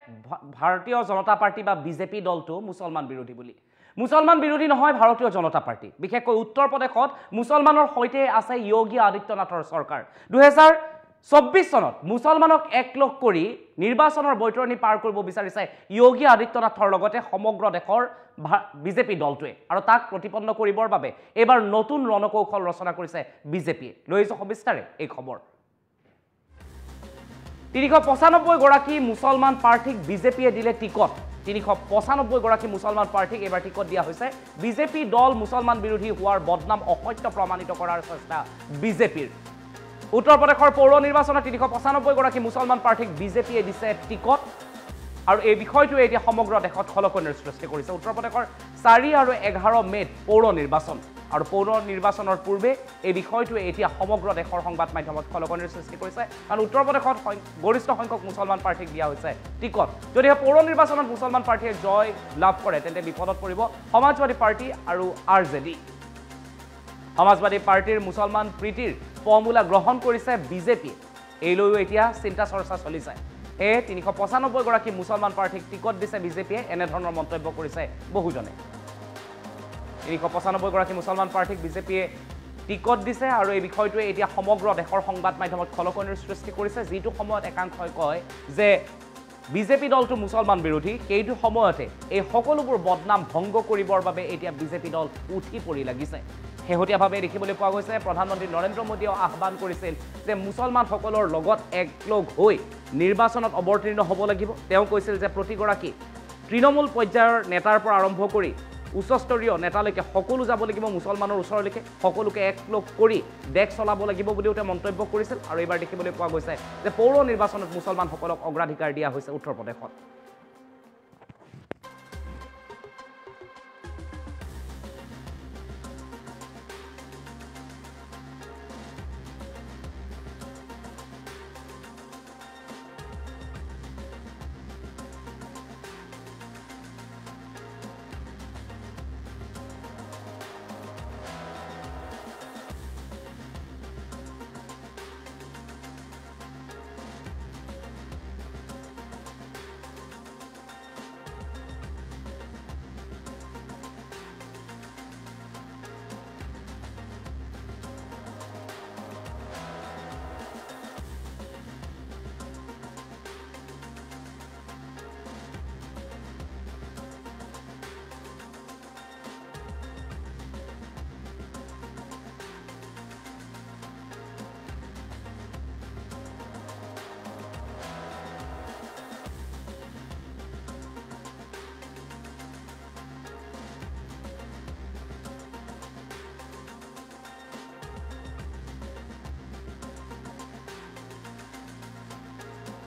ভাৰতীয় জনতা পাৰ্টি বা বিজেপি দলটো মুছলমান বিৰোধী বুলি মুছলমান বিৰোধী নহয় ভাৰতীয় জনতা পাৰ্টি বিশেষকৈ উত্তৰ প্ৰদেশত মুছলমানৰ সৈতে আছে যোগী আদিত্যনাথৰ চৰকাৰ 2024 চনত মুছলমানক একলগ কৰি নিৰ্বাচনৰ বৈতৰণি পাৰ কৰিব বিচাৰিছে যোগী আদিত্যনাথৰ লগতে সমগ্ৰ দেশৰ বিজেপি দলটোৱে আৰু তাক প্ৰতিপন্ন কৰিবৰ বাবে এবাৰ নতুন ৰণকৌশল ৰচনা কৰিছে বিজেপিয়ে লৈছো সবিস্তাৰে এই খবৰ 395 গৰাকী মুছলমান প্ৰাৰ্থীক বিজেপিয়ে দিলে টিকট 395 গৰাকী মুছলমান প্ৰাৰ্থীক এবাৰ টিকট দিয়া হৈছে বিজেপি দল মুছলমান বিৰোধী হোৱাৰ বদনাম অসত্য প্ৰমাণিত কৰাৰ চেষ্টা বিজেপিৰ উত্তৰ প্ৰদেশৰ পৌৰ নিৰ্বাচনত 395 গৰাকী মুছলমান প্ৰাৰ্থীক বিজেপিয়ে দিছে টিকট আৰু এই বিষয়টোৱে এতিয়া সমগ্ৰ দেশত খলকনিৰ সৃষ্টি কৰিছে উত্তৰ প্ৰদেশৰ 4 আৰু 11 মেত পৌৰ নিৰ্বাচন আৰু পৌৰ নিৰ্বাচনৰ পূৰ্বে এই বিষয়টোৱে এতিয়া সমগ্ৰ দেশৰ সংবাদ মাধ্যমত খলকনিৰ সৃষ্টি কৰিছে কাৰণ উত্তৰ প্ৰদেশত গৰিষ্ঠ সংখ্যক মুছলমান প্ৰাৰ্থীক দিয়া হৈছে টিকট যদি পৌৰ নিৰ্বাচনত মুছলমান প্ৰাৰ্থীয়ে জয় লাভ কৰে তেন্তে বিপদত পৰিব সমাজবাদী পাৰ্টি আৰু আৰজেডি সমাজবাদী পাৰ্টিৰ মুছলমান প্ৰীতিৰ ফৰ্মুলা গ্ৰহণ কৰিছে বিজেপি এইলৈও এতিয়া চিন্তা চৰ্চা চলিছে 395 গৰাকী মুছলমান প্ৰাৰ্থীক টিকট দিছে বিজেপিয়ে এনে ধৰণৰ মন্তব্য কৰিছে বহুজনে 395 গৰাকী মুছলমান প্ৰাৰ্থীক বিজেপিয়ে টিকট দিছে আৰু এই বিষয়টোৱে এতিয়া সমগ্ৰ দেশৰ সংবাদ মাধ্যমত খলকনিৰ সৃষ্টি কৰিছে যিটো সময়ত একাংশই কয় যে বিজেপি দলটো মুছলমান বিৰোধী কেইটো সময়তে এই সকলোবোৰ বদনাম ভংগ কৰিবৰ বাবে এতিয়া বিজেপি দল উঠি পৰি লাগিছে শেহতীয়াভাৱে দেখিবলৈ পোৱা গৈছে প্ৰধানমন্ত্ৰী নৰেন্দ্ৰ মোদীয়ে আহ্বান কৰিছিল যে মুছলমানসকলৰ লগত একলগ হৈ নিৰ্বাচনত অৱতীৰ্ণ হ'ব লাগিব তেওঁ কৈছিল যে প্ৰতিগৰাকী তৃণমূল পৰ্যায়ৰ নেতাৰ পৰা আৰম্ভ কৰি উচ্চস্তৰীয় নেতালৈকে সকলো যাব লাগিব মুছলমানৰ ওচৰলৈকে সকলোকে একলগ কৰি দেশ চলাব লাগিব বুলিও তেওঁ মন্তব্য কৰিছিল আৰু এইবাৰ দেখিবলৈ পোৱা গৈছে যে পৌৰ নিৰ্বাচনত মুছলমানসকলক অগ্ৰাধিকাৰ দিয়া হৈছে উত্তৰ প্ৰদেশত